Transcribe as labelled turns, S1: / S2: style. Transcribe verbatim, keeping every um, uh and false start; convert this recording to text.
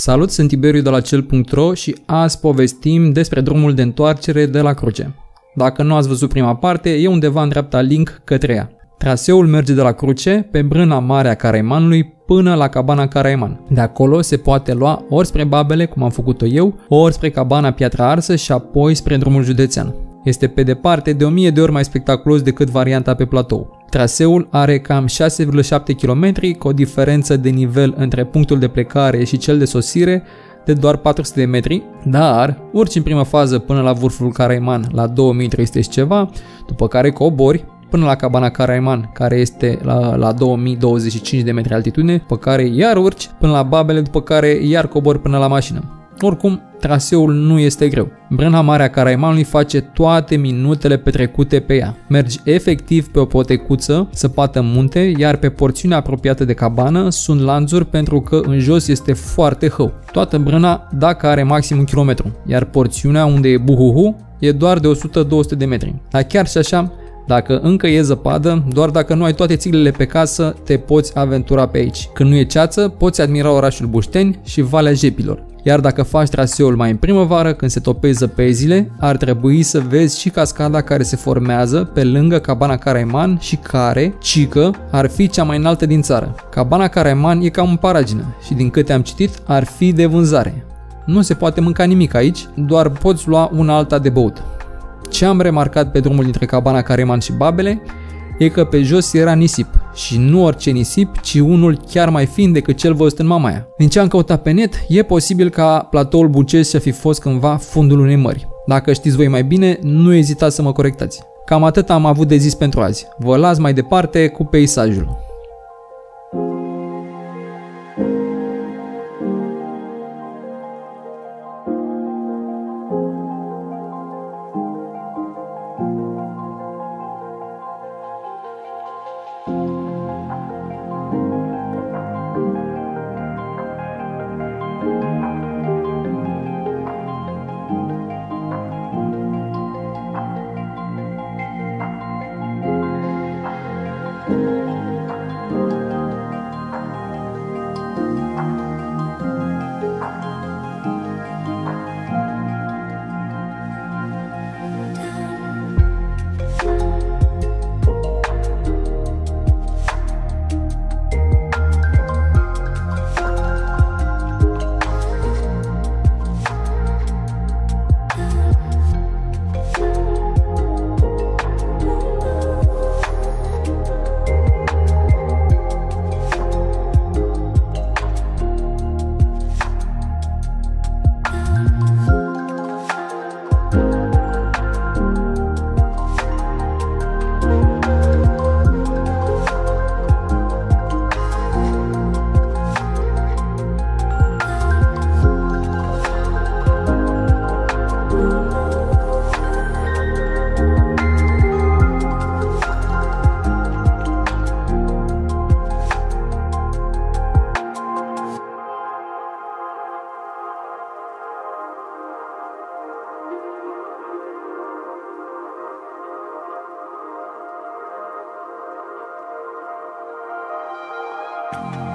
S1: Salut, sunt Tiberiu de la cel punct ro și azi povestim despre drumul de întoarcere de la Cruce. Dacă nu ați văzut prima parte, e undeva în dreapta link către ea. Traseul merge de la Cruce pe brâna mare a Caraimanului până la cabana Caraiman. De acolo se poate lua ori spre Babele, cum am făcut-o eu, ori spre cabana Piatra Arsă și apoi spre drumul județean. Este pe departe de o mie de ori mai spectaculos decât varianta pe platou. Traseul are cam șase virgulă șapte kilometri, cu o diferență de nivel între punctul de plecare și cel de sosire de doar patru sute de metri, dar urci în prima fază până la vârful Caraiman la două mii trei sute și ceva, după care cobori până la cabana Caraiman, care este la, la două mii douăzeci și cinci de metri altitudine, după care iar urci până la Babele, după care iar cobori până la mașină. Oricum, traseul nu este greu. Brâna mare a Caraimanului face toate minutele petrecute pe ea. Mergi efectiv pe o potecuță săpată în munte, iar pe porțiunea apropiată de cabană sunt lanțuri pentru că în jos este foarte hău. Toată brâna, dacă are maxim un kilometru, iar porțiunea unde e buhuhu e doar de o sută două sute de metri. Dar chiar și așa, dacă încă e zăpadă, doar dacă nu ai toate țiglele pe casă, te poți aventura pe aici. Când nu e ceață, poți admira orașul Bușteni și Valea Jepilor. Iar dacă faci traseul mai în primăvară, când se topesc zăpezile, ar trebui să vezi și cascada care se formează pe lângă cabana Caraiman și care, cică, ar fi cea mai înaltă din țară. Cabana Caraiman e cam în paragină și din câte am citit, ar fi de vânzare. Nu se poate mânca nimic aici, doar poți lua una alta de băut. Ce am remarcat pe drumul dintre cabana Caraiman și Babele e că pe jos era nisip și nu orice nisip, ci unul chiar mai fin decât cel văzut în Mamaia. Din ce am căutat pe net, e posibil ca platoul Bucesc să fi fost cândva fundul unei mări. Dacă știți voi mai bine, nu ezitați să mă corectați. Cam atât am avut de zis pentru azi. Vă las mai departe cu peisajul.
S2: you